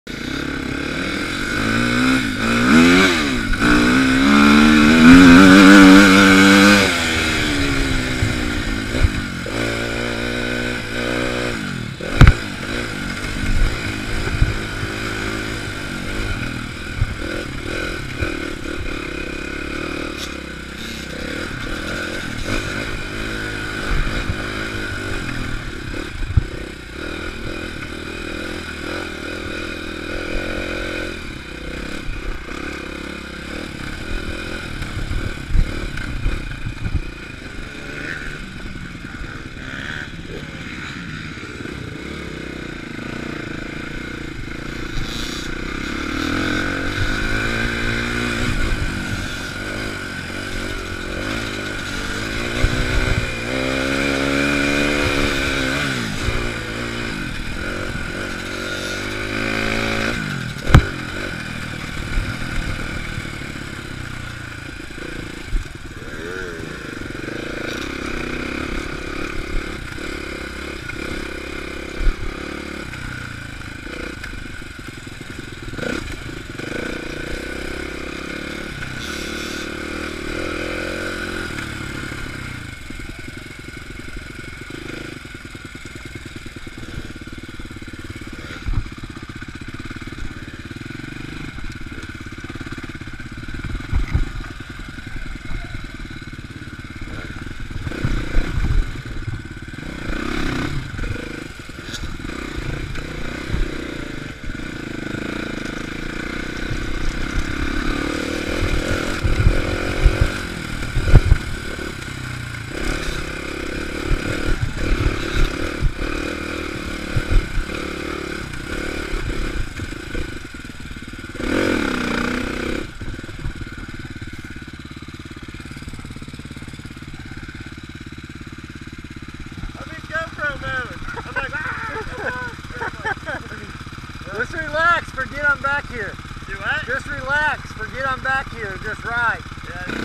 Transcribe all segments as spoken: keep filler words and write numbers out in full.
Just relax, forget I'm back here. Do what? Just relax, forget I'm back here, just ride. Yeah.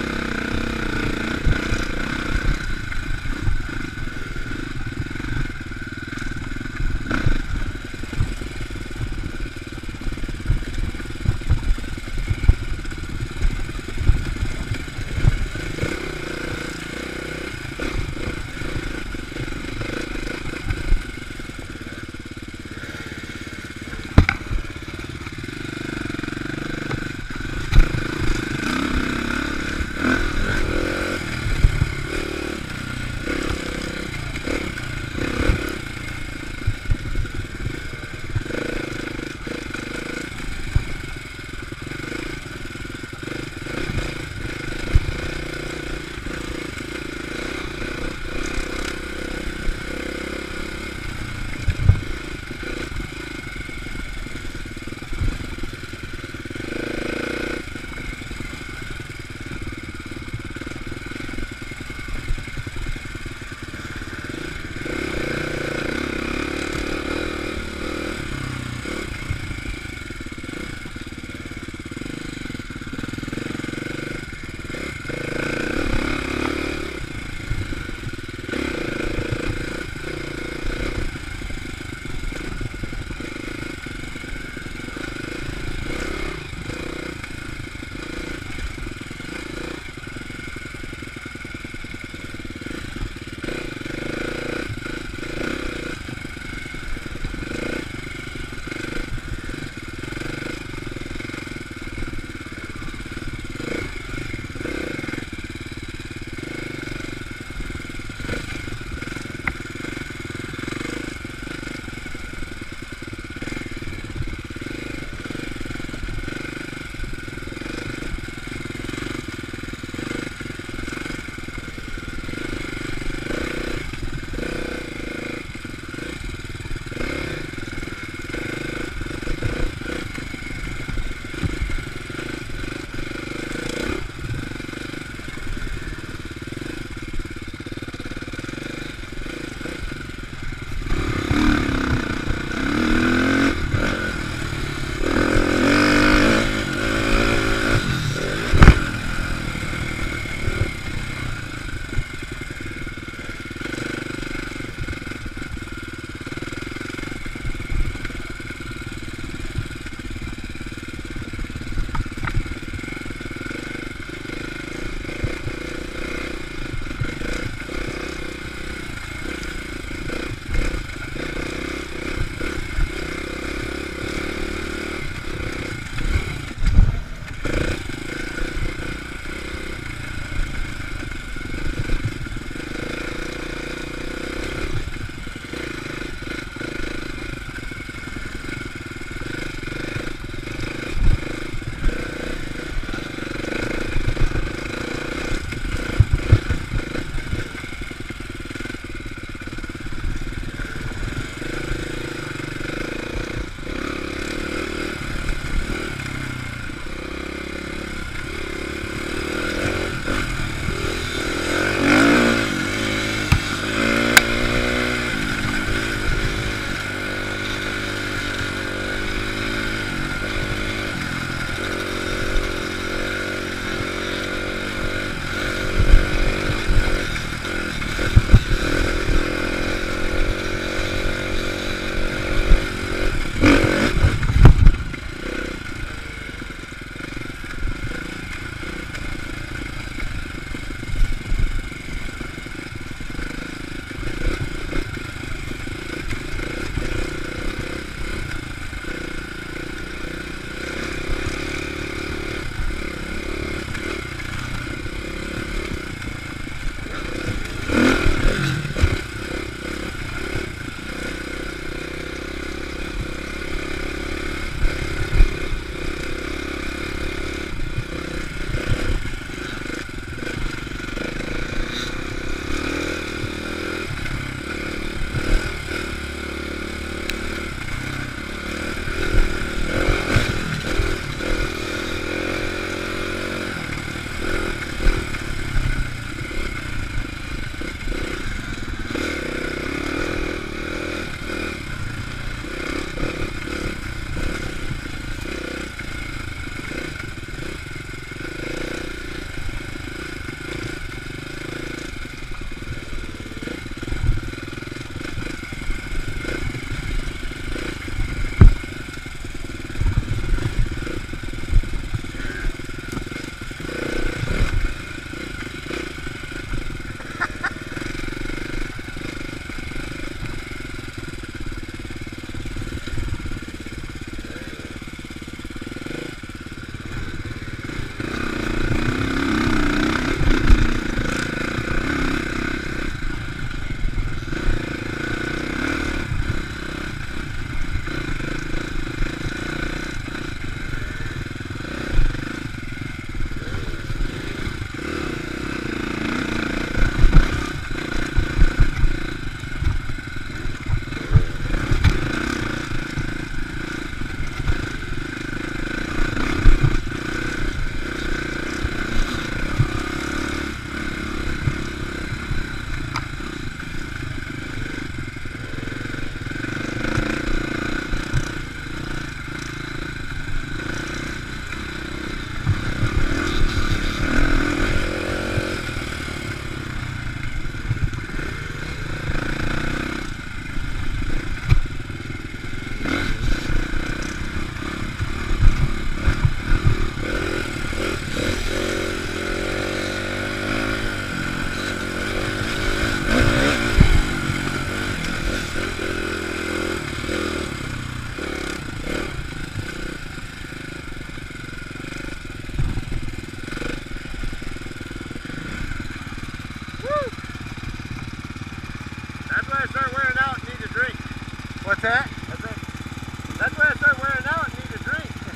You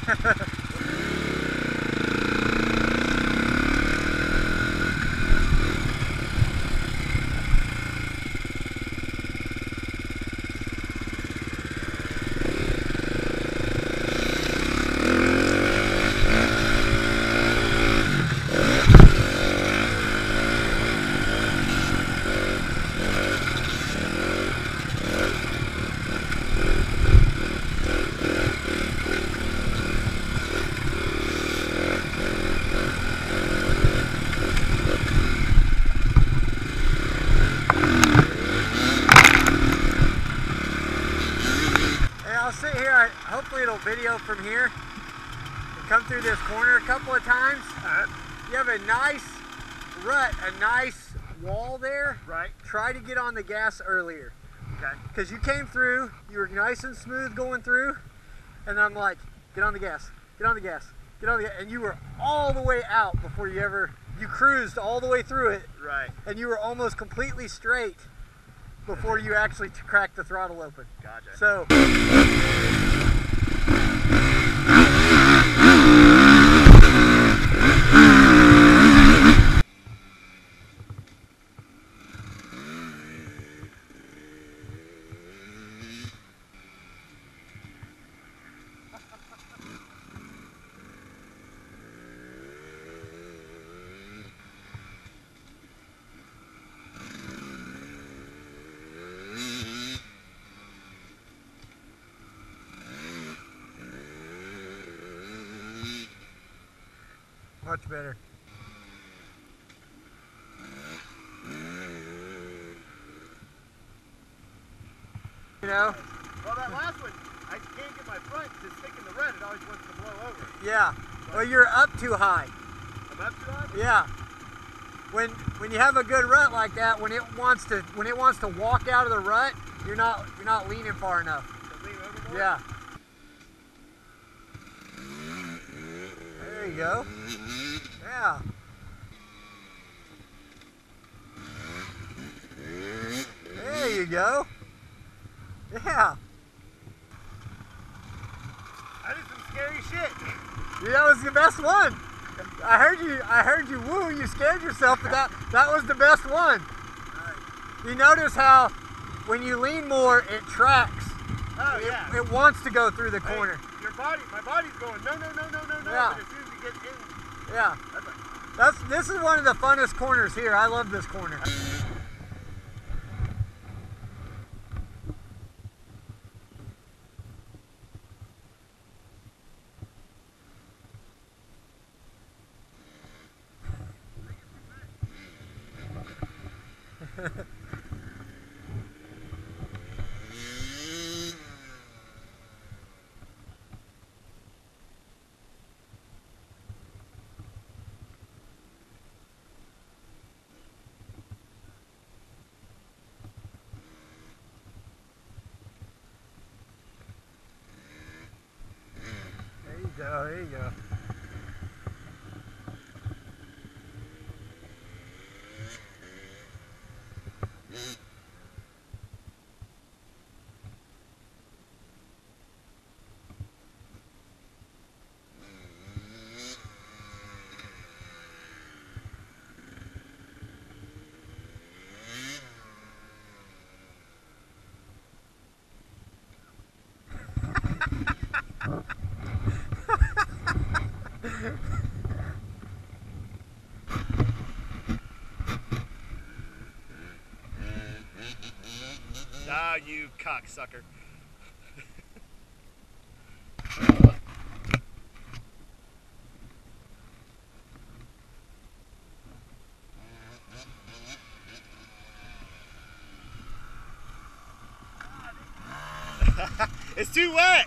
I'll sit here, I, hopefully it'll video from here and come through this corner a couple of times. Uh, you have a nice rut, a nice wall there. Right. Try to get on the gas earlier. Okay. Because you came through, you were nice and smooth going through, and I'm like, get on the gas, get on the gas, get on the gas, and you were all the way out before you ever, you cruised all the way through it. Right. And you were almost completely straight before you actually cracked the throttle open. Gotcha. So. Much better. You know? Well, that last one, I can't get my front to stick in the rut. It always wants to blow over. Yeah. Well, you're up too high. I'm up too high? Yeah. When when you have a good rut like that, when it wants to when it wants to walk out of the rut, you're not you're not leaning far enough. So lean over more? Yeah. There you go. Yeah. There you go. Yeah. I did some scary shit. Yeah, that was the best one. I heard you. I heard you woo. You scared yourself, but that that was the best one. Nice. You notice how when you lean more, it tracks. Oh it, yeah. It wants to go through the corner. Hey, your body, my body's going no, no, no, no, no, no. Yeah. But as soon as we get in, Yeah. that's like, That's this is one of the funnest corners here. I love this corner. There you go, there you go. ah, you cocksucker. It's too wet.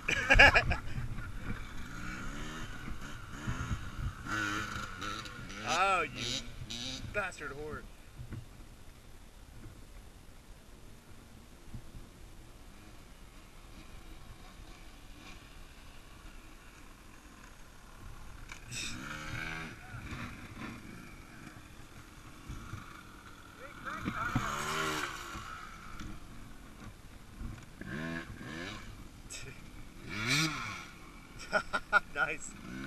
Oh, you bastard whore. Nice. nice.